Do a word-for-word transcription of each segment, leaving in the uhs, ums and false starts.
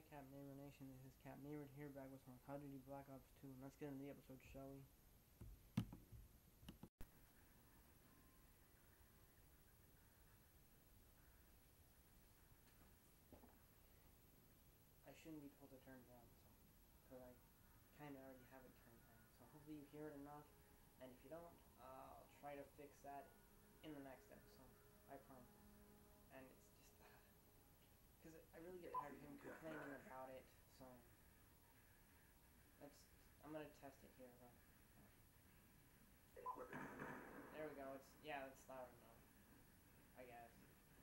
Cap Neighbor Nation? This is Cap Neighbor here, back with more Call of Duty Black Ops two, and let's get into the episode, shall we? I shouldn't be told to turn down, so, because I kind of already have it turned down, so hopefully you hear it enough, and if you don't, uh, I'll try to fix that in the next episode, I promise. And it's just, because uh, I really get tired of him complaining about it, so, let's, I'm going to test it here, but, there we go, it's, yeah, it's loud enough, I guess.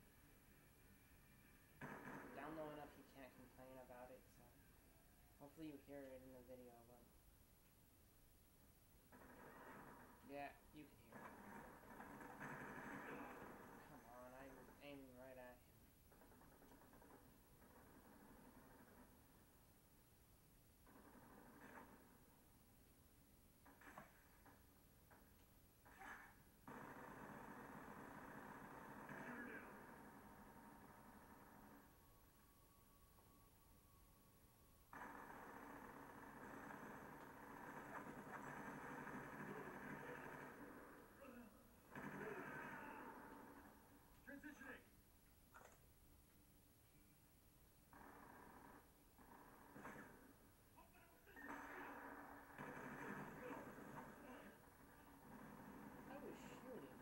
Down low enough he can't complain about it, so hopefully you hear it in the video, but yeah, you can hear it. Come on, I was aiming right at him. Transitioning. I was shooting him.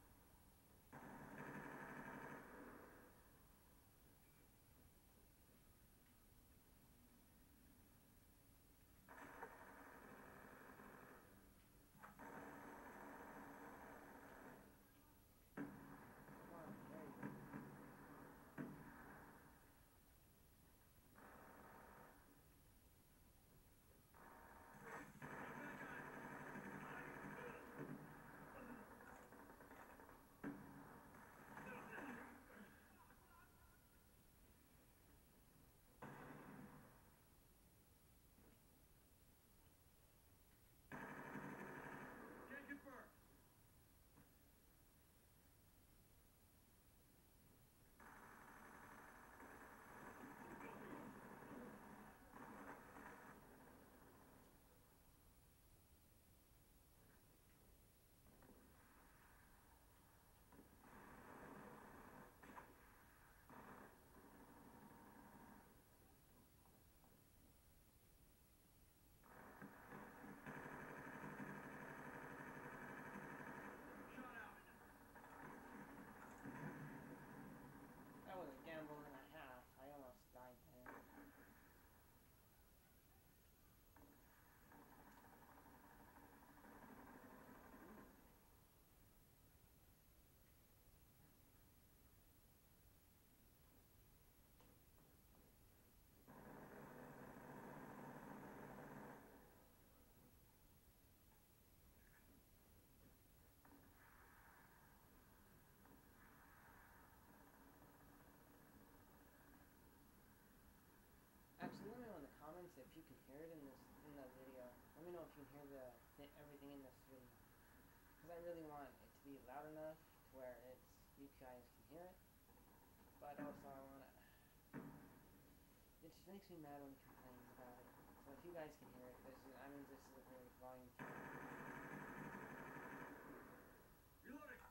Come on, there you go. Can't confirm. Shot out. That was a gamble and a half. I almost died there. Actually, let me know in the comments if you can hear it in this in the video. Let me know if you can hear the th everything in this video, because I really want it to be loud enough to where it's you guys can hear it, but also I want to. It just makes me mad when he complains about it. So if you guys can hear it, this is I mean this is a very volume thing. Reloading.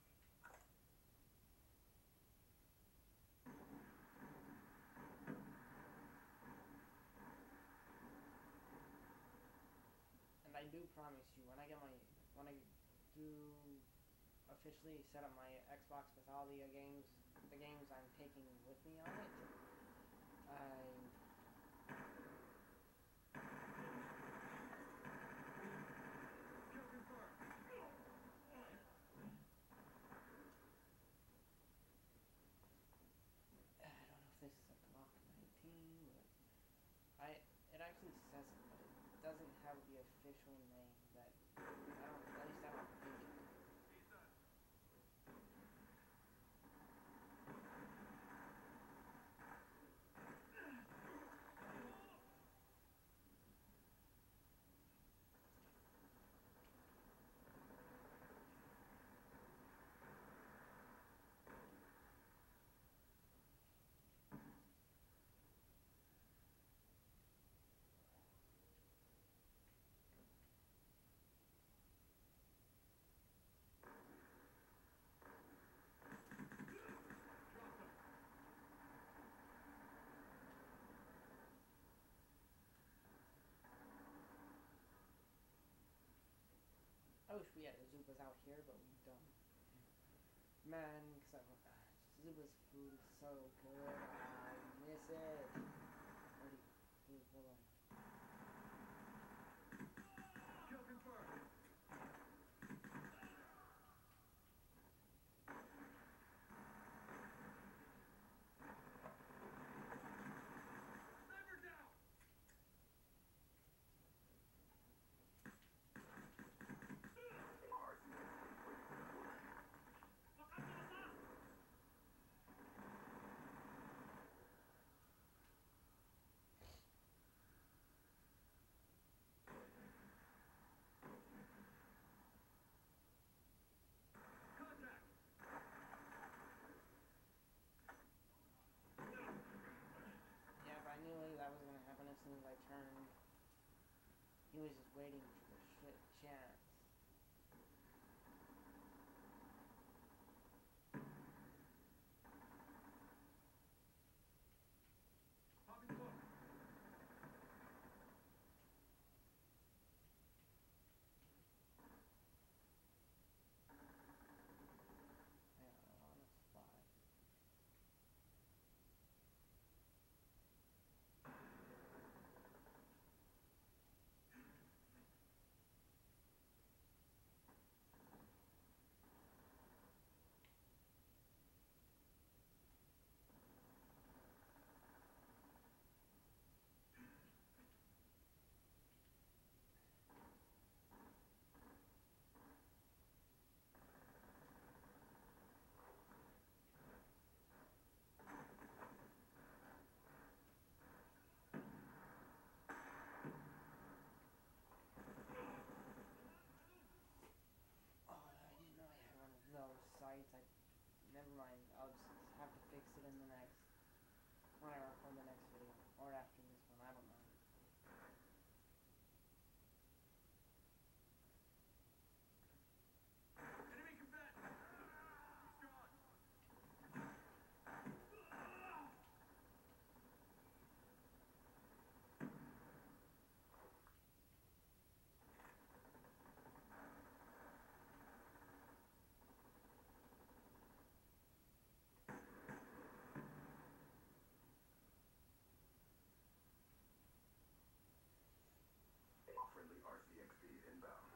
And I do promise you, when I get my when I do officially set up my Xbox with all the uh, games, the games I'm taking with me on it, I Kill confirmed. I don't know if this is a Glock nineteen, but I it actually says it, but it doesn't have the official name that I don't at least I don't think it. He's done. I wish we had a Zupas out here, but we don't. Man, cause I, uh, Zupa's food is so good. I miss it. Already, please, hold on. Kill confirmed. Sniper down. Contact. Yeah, but I knew that was gonna happen as soon as I turned. He was just waiting for the shit chance. Popping smoke. Yeah, on the spot. Oh, I didn't know I had one of those sights. I never mind. I'll just have to fix it in the next when I record the next video or after this one. I don't know. Enemy combatant. He's gone. Friendly R C X D inbound.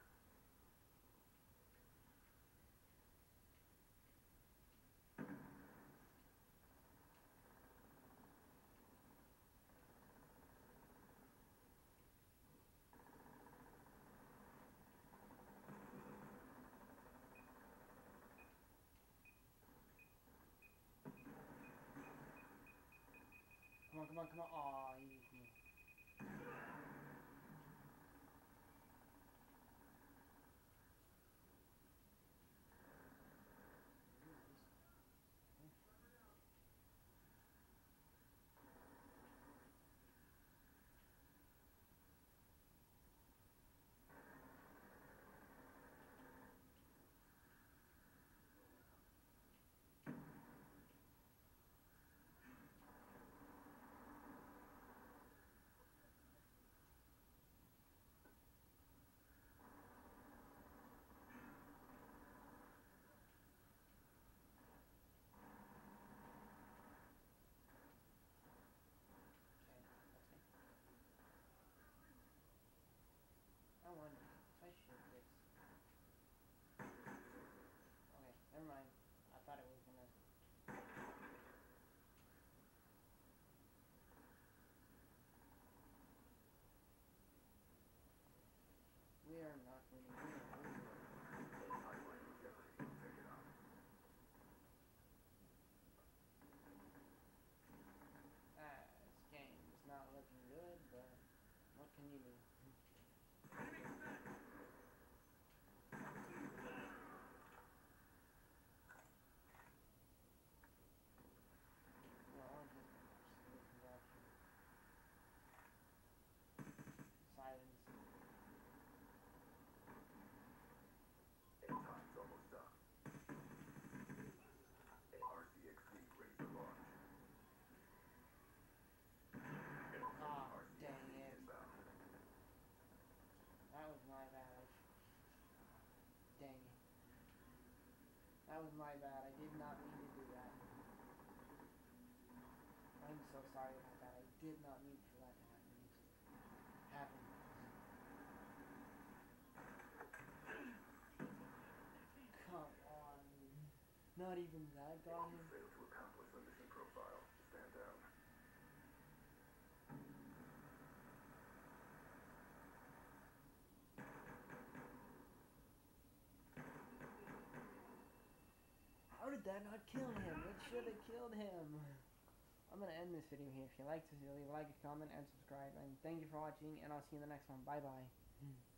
Come on, come on, come on. Aw, you used me. I wonder if I shoot this. Okay, never mind. I thought it was gonna. We are not winning. We are losing. Pipeline in jeopardy. Check it out. Ah, this game is not looking good, but what can you do? Enemy combatant. Well, I'll just listen back here. Silence. Time's almost up. R C X D ready for launch. Ah, R C X D dang it. inbound. that was my bad. I did not mean to do that. I'm so sorry about that. I did not mean for that to happen. It just happened. Come on. Not even that got If you him. fail to accomplish the mission profile, stand down. How did that not kill him? It should have killed him. I'm going to end this video here. If you liked this, leave a like, a comment, and subscribe. And thank you for watching, and I'll see you in the next one. Bye-bye.